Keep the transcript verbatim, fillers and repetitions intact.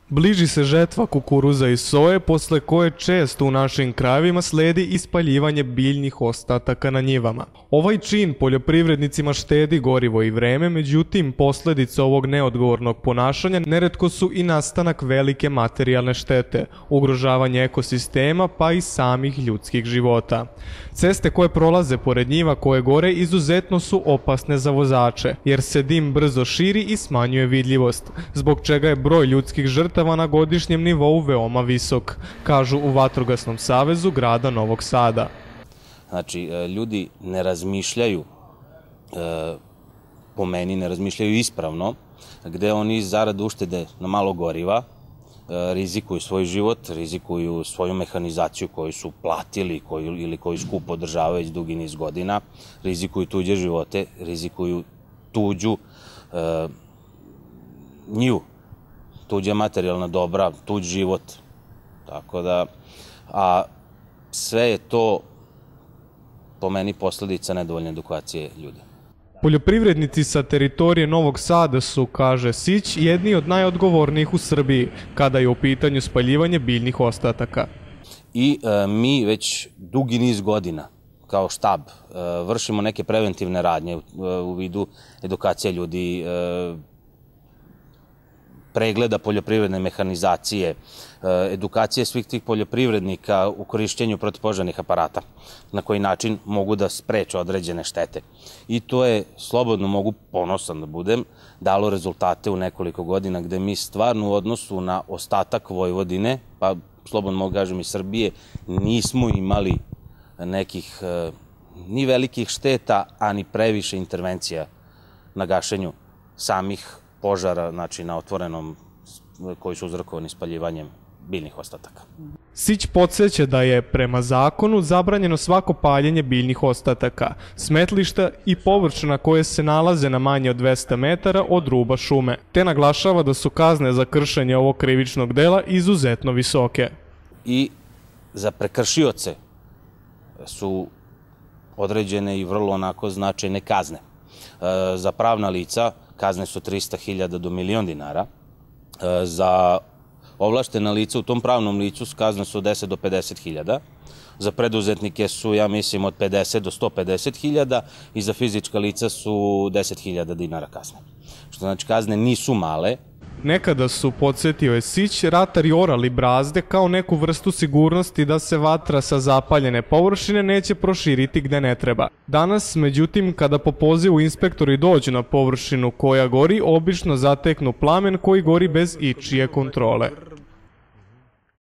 Bliži se žetva kukuruza i soje, posle koje često u našim krajevima sledi ispaljivanje biljnih ostataka na njivama. Ovaj čin poljoprivrednicima štedi gorivo i vreme, međutim, posledice ovog neodgovornog ponašanja neretko su i nastanak velike materijalne štete, ugrožavanje ekosistema pa i samih ljudskih života. Ceste koje prolaze pored njiva koje gore izuzetno su opasne za vozače, jer se dim brzo širi i smanjuje vidljivost, zbog čega je broj ljudskih žrtava na godišnjem nivou veoma visok, kažu u Vatrogasnom savezu grada Novog Sada. Znači, ljudi ne razmišljaju, po meni ne razmišljaju ispravno, gde oni zarad uštede na malo goriva rizikuju svoj život, rizikuju svoju mehanizaciju koju su platili ili koju skupo održavaju već dugi niz godina, rizikuju tuđe živote, rizikuju tuđu njivu, tuđa materijalna dobra, tuđ život. Tako da, a sve je to po meni posledica nedovoljne edukacije ljudi. Poljoprivrednici sa teritorije Novog Sada su, kaže Sić, jedni od najodgovornijih u Srbiji kada je u pitanju spaljivanje biljnih ostataka. I mi već dugi niz godina kao štab vršimo neke preventivne radnje u vidu edukacije ljudi, pregleda poljoprivredne mehanizacije, edukacije svih tih poljoprivrednika u korišćenju protivpožarnih aparata, na koji način mogu da spreče određene štete. I to je, slobodno mogu ponosan da budem, dalo rezultate u nekoliko godina gde mi stvarno u odnosu na ostatak Vojvodine, pa slobodno mogu kažem i Srbije, nismo imali nekih ni velikih šteta, a ni previše intervencija na gašenju samih požara, znači na otvorenom, koji su uzrokovani spaljivanjem biljnih ostataka. Sić podsjeća da je prema zakonu zabranjeno svako paljenje biljnih ostataka, smetlišta i površina koje se nalaze na manje od dvesta metara od ruba šume, te naglašava da su kazne za kršenje ovog krivičnog dela izuzetno visoke. I za prekršioce su određene i vrlo onako značajne kazne. Za pravna lica kazne su trista hiljada do milion dinara. Za ovlaštena lica u tom pravnom licu kazne su od deset do pedeset hiljada. Za preduzetnike su, ja mislim, od pedeset do sto pedeset hiljada i za fizička lica su deset hiljada dinara kazne. Što znači kazne nisu male. Nekada su, podsjetio je Sić, ratari orali brazde kao neku vrstu sigurnosti da se vatra sa zapaljene površine neće proširiti gde ne treba. Danas, međutim, kada po pozivu inspektori dođu na površinu koja gori, obično zateknu plamen koji gori bez ičije kontrole.